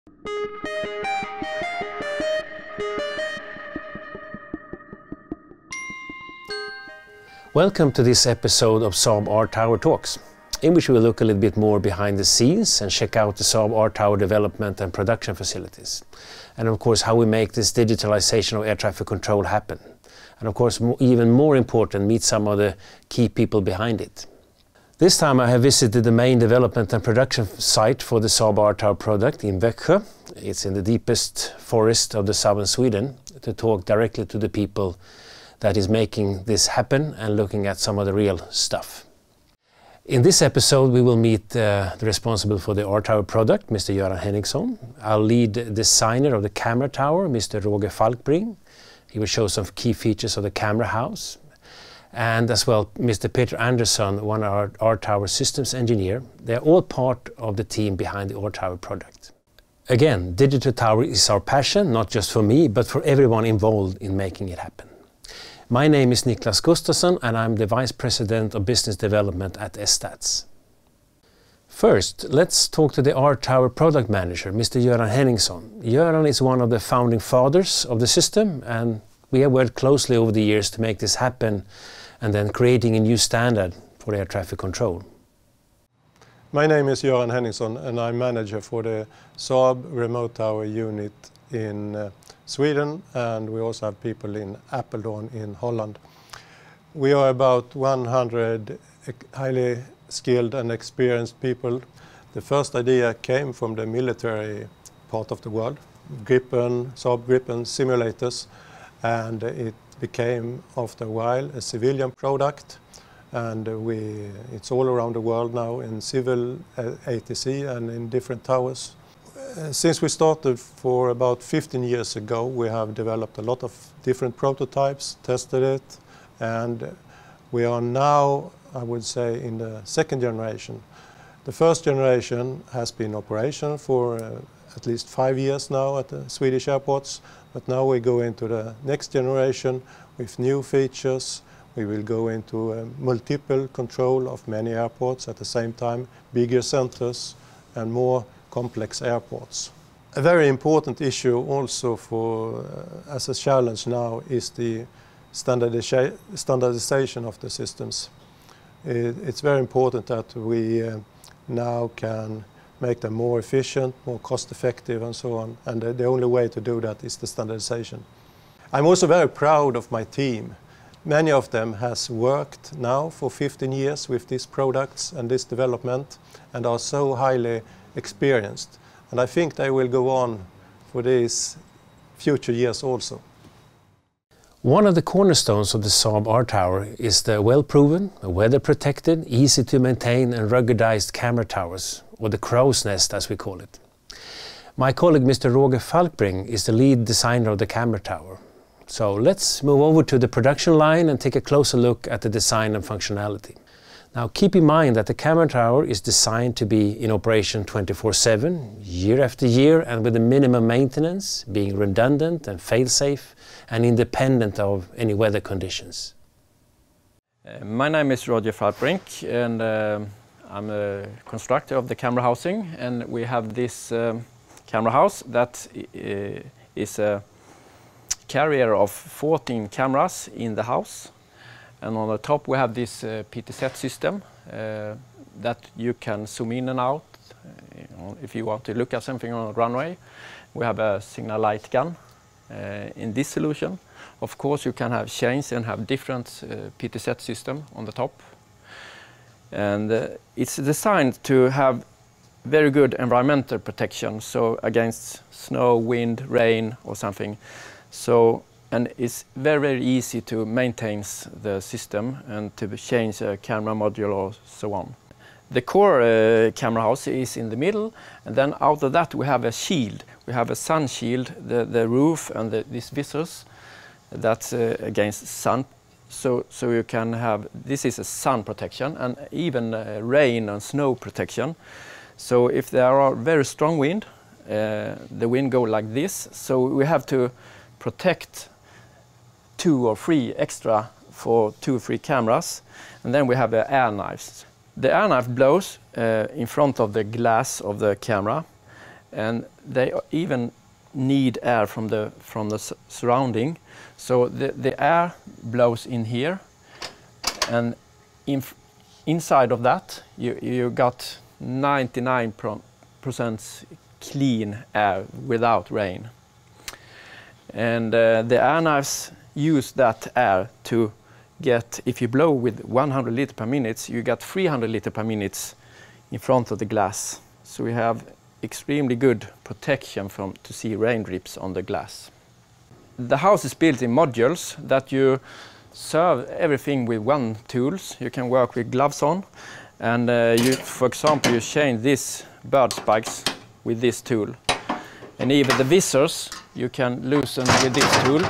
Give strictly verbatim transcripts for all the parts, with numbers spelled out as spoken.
Welcome to this episode of Saab r-TWR Talks, in which we will look a little bit more behind the scenes and check out the Saab r-TWR development and production facilities. And of course how we make this digitalization of air traffic control happen. And of course even more important, meet some of the key people behind it. This time I have visited the main development and production site for the Saab r-TWR product in Växjö. It's in the deepest forest of the southern Sweden, to talk directly to the people that is making this happen and looking at some of the real stuff. In this episode we will meet uh, the responsible for the r-TWR product, Mister Göran Henningsson, our lead designer of the camera tower, Mister Roger Falkbring. He will show some key features of the camera house. And as well Mister Peter Andersson, one of our r-TWR systems engineer. They are all part of the team behind the r-TWR product. Again, digital tower is our passion, not just for me, but for everyone involved in making it happen. My name is Niklas Gustafsson and I'm the Vice President of Business Development at Estats. First, let's talk to the r-TWR product manager, Mister Göran Henningsson. Göran is one of the founding fathers of the system, and we have worked closely over the years to make this happen and then creating a new standard for air traffic control. My name is Göran Henningsson and I'm manager for the Saab remote tower unit in uh, Sweden, and we also have people in Apeldoorn in Holland. We are about one hundred highly skilled and experienced people. The first idea came from the military part of the world, Gripen, Saab Gripen simulators, and it became after a while a civilian product, and we, it's all around the world now in civil uh, A T C and in different towers. Uh, since we started for about fifteen years ago, we have developed a lot of different prototypes, tested it, and we are now, I would say, in the second generation. The first generation has been operational for uh, at least five years now at the Swedish airports, but now we go into the next generation with new features. We will go into uh, multiple control of many airports at the same time, bigger centers and more complex airports. A very important issue also for, uh, as a challenge now, is the standardisa standardization of the systems. It, it's very important that we uh, now can make them more efficient, more cost effective and so on, and the, the only way to do that is the standardization. I'm also very proud of my team. Many of them has worked now for fifteen years with these products and this development and are so highly experienced, and I think they will go on for these future years also. One of the cornerstones of the Saab r-TWR is the well-proven, weather-protected, easy to maintain and ruggedized camera towers, or the crow's nest as we call it. My colleague Mister Roger Falkbring is the lead designer of the camera tower. So let's move over to the production line and take a closer look at the design and functionality. Now keep in mind that the camera tower is designed to be in operation twenty-four seven, year after year, and with a minimum maintenance, being redundant and fail-safe and independent of any weather conditions. Uh, my name is Roger Falkbrink, and uh, I'm a constructor of the camera housing, and we have this um, camera house that uh, is a carrier of fourteen cameras in the house. And on the top we have this uh, P T Z system uh, that you can zoom in and out uh, you know, if you want to look at something on a runway. We have a signal light gun uh, in this solution. Of course you can have chains and have different uh, P T Z system on the top. And uh, it's designed to have very good environmental protection, so against snow, wind, rain or something. So, and it's very, very easy to maintain the system and to change a camera module or so on. The core uh, camera house is in the middle, and then out of that we have a shield. We have a sun shield, the, the roof and the, these visors, that's uh, against sun. So, so you can have, this is a sun protection and even uh, rain and snow protection. So if there are very strong wind, uh, the wind go like this, so we have to protect two or three extra for two or three cameras, and then we have the air knives. The air knife blows uh, in front of the glass of the camera, and they even need air from the from the surrounding. So the, the air blows in here, and in, inside of that you, you got ninety-nine percent clean air without rain. And uh, the air knives use that air to get, if you blow with one hundred liters per minute, you get three hundred liters per minute in front of the glass. So we have extremely good protection from to see rain drips on the glass. The house is built in modules that you serve everything with one tools. You can work with gloves on, and uh, you, for example, you change these bird spikes with this tool, and even the visors you can loosen with this tool.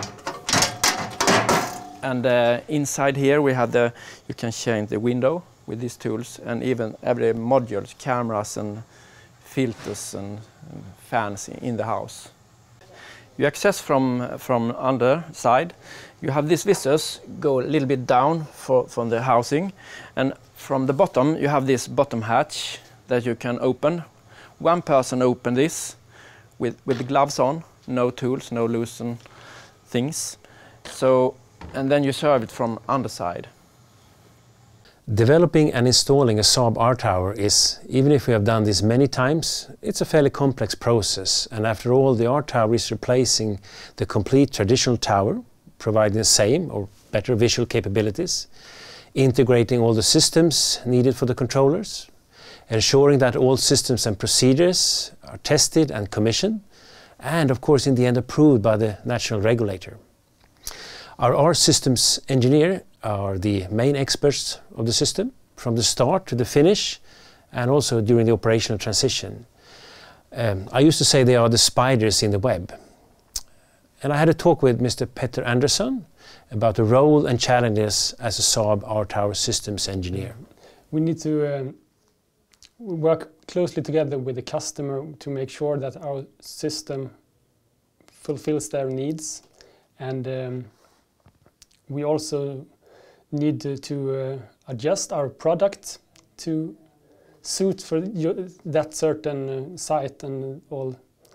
And uh, inside here we have the, you can change the window with these tools, and even every modules, cameras and filters and, and fans in the house. You access from from underside. You have these visors go a little bit down for, from the housing, and from the bottom you have this bottom hatch that you can open. One person open this with with the gloves on, no tools, no loosen things. So, and then you serve it from underside. Developing and installing a Saab r-TWR is, even if we have done this many times, it's a fairly complex process, and after all the r-TWR is replacing the complete traditional tower, providing the same or better visual capabilities, integrating all the systems needed for the controllers, ensuring that all systems and procedures are tested and commissioned, and of course in the end approved by the national regulator. Our R-Systems engineer are the main experts of the system, from the start to the finish, and also during the operational transition. Um, I used to say they are the spiders in the web. And I had a talk with Mister Petter Andersson about the role and challenges as a Saab r-TWR systems engineer. We need to um, work closely together with the customer to make sure that our system fulfills their needs, and um, we also need to, to uh, adjust our product to suit for that certain uh, site, and all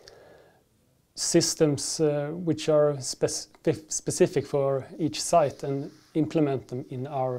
systems uh, which are spec specific for each site, and implement them in our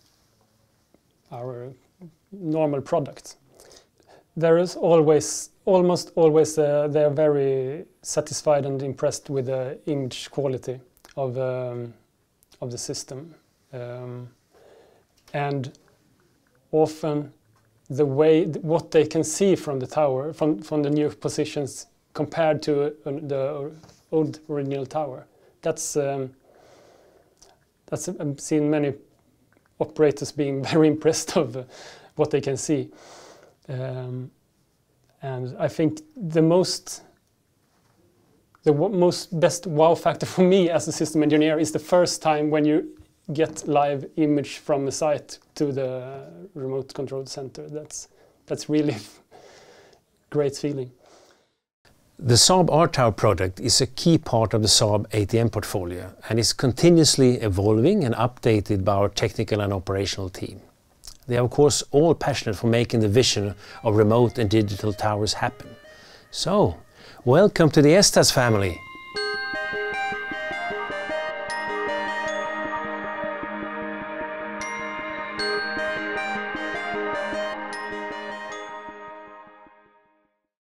our normal product. There is always, almost always, uh, they are very satisfied and impressed with the image quality of um, of the system, um, and often the way what they can see from the tower, from from the new positions compared to uh, the old original tower. That's um, that's I've seen many operators being very impressed of uh, what they can see, um, and I think the most the most best wow factor for me as a system engineer is the first time when you get live image from the site to the remote control center. That's that's really great feeling. The Saab r-TWR product is a key part of the Saab A T M portfolio and is continuously evolving and updated by our technical and operational team. They are of course all passionate for making the vision of remote and digital towers happen. So, welcome to the Estas family!